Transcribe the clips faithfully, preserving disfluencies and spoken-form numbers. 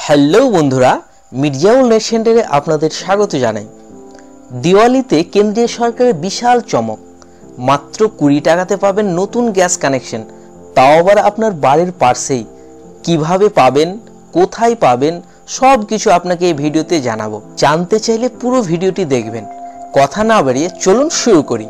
Hello বন্ধুরা, মির্জাউল net সেন্টারে আপনাদের স্বাগত জানাই। দিওয়ালিতে কেন্দ্রীয় সরকারের বিশাল চমক, মাত্র কুড়ি টাকাতে পাবেন নতুন গ্যাস কানেকশন, তাও আবার আপনার বাড়ির পাশেই। কিভাবে পাবেন, কোথায় পাবেন, সব কিছু আপনাকে এই ভিডিওতে জানাবো। জানতে চাইলে পুরো ভিডিওটি দেখবেন। কথা না বাড়িয়ে চলুন শুরু করি।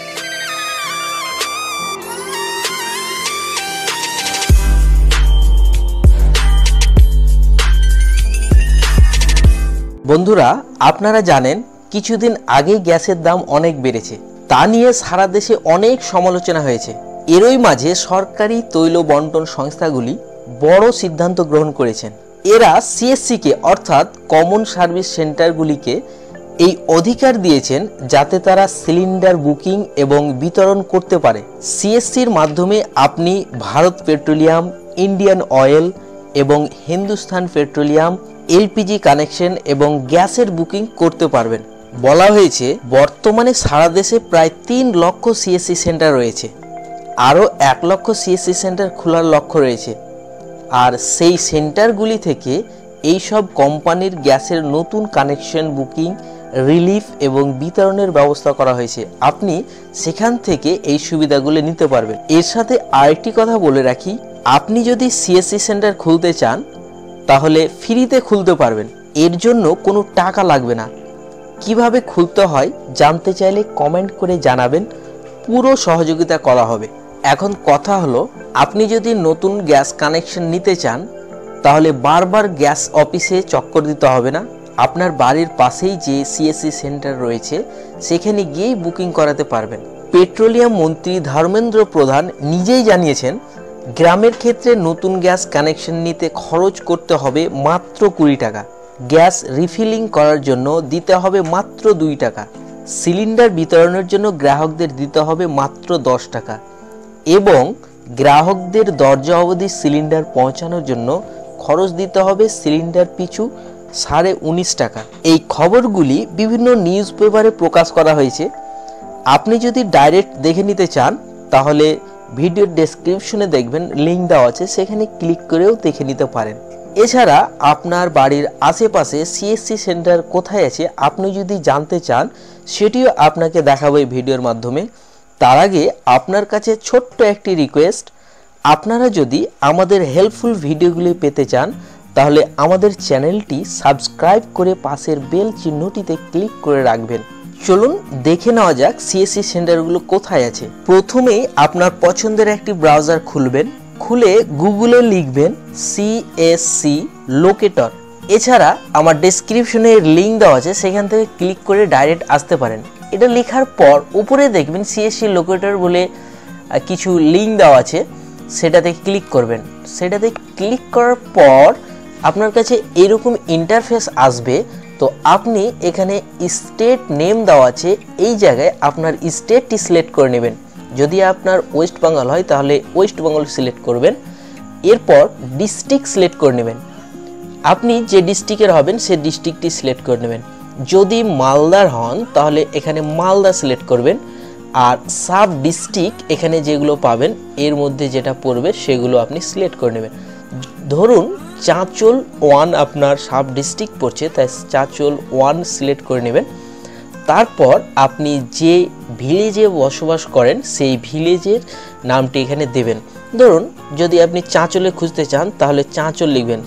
বন্ধুরা, আপনারা জানেন কিছুদিন আগে গ্যাসের দাম অনেক বেড়েছে, তা নিয়ে সারা দেশে অনেক সমালোচনা হয়েছে। এরই মাঝে সরকারি তৈল বন্টন সংস্থাগুলি বড় সিদ্ধান্ত গ্রহণ করেছেন। এরা সিএসসিকে অর্থাৎ কমন সার্ভিস সেন্টারগুলিকে এই অধিকার দিয়েছেন যাতে তারা সিলিন্ডার বুকিং এবং বিতরণ করতে পারে। সিএসসির মাধ্যমে আপনি ভারত পেট্রোলিয়াম, ইন্ডিয়ান অয়েল এবং হিন্দুস্তান পেট্রোলিয়াম এলপিজি কানেকশন এবং গ্যাসের বুকিং করতে পারবেন। বলা হয়েছে বর্তমানে সারা দেশে প্রায় তিন লক্ষ সিএসসি সেন্টার রয়েছে, আরও এক লক্ষ সিএসসি সেন্টার খোলার লক্ষ্য রয়েছে। আর সেই সেন্টারগুলি থেকে এই সব কোম্পানির গ্যাসের নতুন কানেকশন বুকিং, রিলিফ এবং বিতরণের ব্যবস্থা করা হয়েছে। আপনি সেখান থেকে এই সুবিধাগুলি নিতে পারবেন। এর সাথে আরেকটি কথা বলে রাখি, আপনি যদি সিএসসি সেন্টার খুলতে চান তাহলে ফ্রিতে খুলতে পারবেন, এর জন্য কোনো টাকা লাগবে না। কিভাবে খুলতে হয় জানতে চাইলে কমেন্ট করে জানাবেন, পুরো সহযোগিতা করা হবে। এখন কথা হলো, আপনি যদি নতুন গ্যাস কানেকশন নিতে চান তাহলে বারবার গ্যাস অফিসে চক্কর দিতে হবে না। আপনার বাড়ির পাশেই যে সিএসসি সেন্টার রয়েছে সেখানে গিয়েই বুকিং করাতে পারবেন। পেট্রোলিয়াম মন্ত্রী ধর্মেন্দ্র প্রধান নিজেই জানিয়েছেন গ্রামের ক্ষেত্রে নতুন গ্যাস কানেকশন নিতে খরচ করতে হবে মাত্র কুড়ি টাকা, গ্যাস রিফিলিং করার জন্য দিতে হবে মাত্র দুই টাকা, সিলিন্ডার বিতরণের জন্য গ্রাহকদের দিতে হবে মাত্র দশ টাকা এবং গ্রাহকদের দরজা অবধি সিলিন্ডার পৌঁছানোর জন্য খরচ দিতে হবে সিলিন্ডার পিছু সাড়ে উনিশ টাকা। এই খবরগুলি বিভিন্ন নিউজ পেপারে প্রকাশ করা হয়েছে। আপনি যদি ডাইরেক্ট দেখে নিতে চান তাহলে ভিডিওর ডেসক্রিপশনে দেখবেন লিঙ্ক দেওয়া আছে, সেখানে ক্লিক করেও দেখে নিতে পারেন। এছাড়া আপনার বাড়ির আশেপাশে সিএসসি সেন্টার কোথায় আছে আপনি যদি জানতে চান সেটিও আপনাকে দেখাবো এই ভিডিওর মাধ্যমে। তার আগে আপনার কাছে ছোট্ট একটি রিকোয়েস্ট, আপনারা যদি আমাদের হেল্পফুল ভিডিওগুলি পেতে চান তাহলে আমাদের চ্যানেলটি সাবস্ক্রাইব করে পাশের বেল চিহ্নটিতে ক্লিক করে রাখবেন। চলুন দেখে নেওয়া যাক সিএসসি সেন্টারগুলো কোথায় আছে। প্রথমেই আপনার পছন্দের একটি ব্রাউজার খুলবেন, খুলে গুগলে লিখবেন সিএসসি লোকেটর। এছাড়া আমার ডেসক্রিপশনে লিঙ্ক দেওয়া আছে, সেখান থেকে ক্লিক করে ডাইরেক্ট আসতে পারেন। এটা লেখার পর উপরে দেখবেন সিএসসি লোকেটর বলে কিছু লিঙ্ক দেওয়া আছে, সেটাতে ক্লিক করবেন। সেটাতে ক্লিক করার পর আপনার কাছে এরকম ইন্টারফেস আসবে। তো আপনি এখানে স্টেট নেম দেওয়া আছে, এই জায়গায় আপনার স্টেটটি সিলেক্ট করে নেবেন। যদি আপনার ওয়েস্ট বেঙ্গল হয় তাহলে ওয়েস্ট বেঙ্গল সিলেক্ট করবেন। এরপর ডিস্ট্রিক্ট সিলেক্ট করে নেবেন, আপনি যে ডিস্ট্রিক্টের হবেন সে ডিস্ট্রিক্টটি সিলেক্ট করে নেবেন। যদি মালদার হন তাহলে এখানে মালদা সিলেক্ট করবেন। আর সাব ডিস্ট্রিক্ট এখানে যেগুলো পাবেন এর মধ্যে যেটা পড়বে সেগুলো আপনি সিলেক্ট করে নেবেন। ধরুন চাঁচল ওয়ান আপনার সাব ডিস্ট্রিক্ট পড়ছে, তাই চাঁচল ওয়ান সিলেক্ট করে নেবেন। তারপর আপনি যে ভিলেজে বসবাস করেন সেই ভিলেজের নামটি এখানে দেবেন। ধরুন যদি আপনি চাঁচলে খুঁজতে চান তাহলে চাঁচল লিখবেন।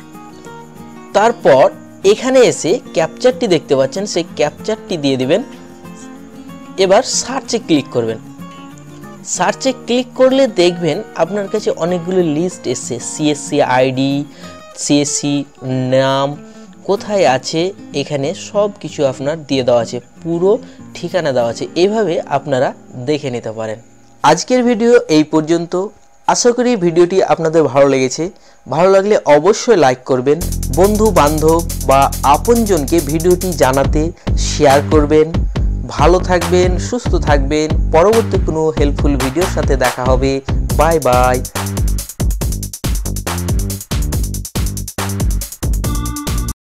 তারপর এখানে এসে ক্যাপচারটি দেখতে পাচ্ছেন, সেই ক্যাপচারটি দিয়ে দিবেন। এবার সার্চে ক্লিক করবেন। সার্চে ক্লিক করলে দেখবেন আপনার কাছে অনেকগুলো লিস্ট এসছে, সিএসসি আইডি, সিএসসি নাম কোথায় আছে, এখানে সব কিছু আপনার দিয়ে দেওয়া আছে, পুরো ঠিকানা দেওয়া আছে। এইভাবে আপনারা দেখে নিতে পারেন। আজকের ভিডিও এই পর্যন্ত। আশা করি ভিডিওটি আপনাদের ভালো লেগেছে। ভালো লাগলে অবশ্যই লাইক করবেন, বন্ধু বান্ধব বা আপনজনকে ভিডিওটি জানাতে শেয়ার করবেন। ভালো থাকবেন, সুস্থ থাকবেন। পরবর্তী কোনো হেল্পফুল ভিডিওর সাথে দেখা হবে। Bye by.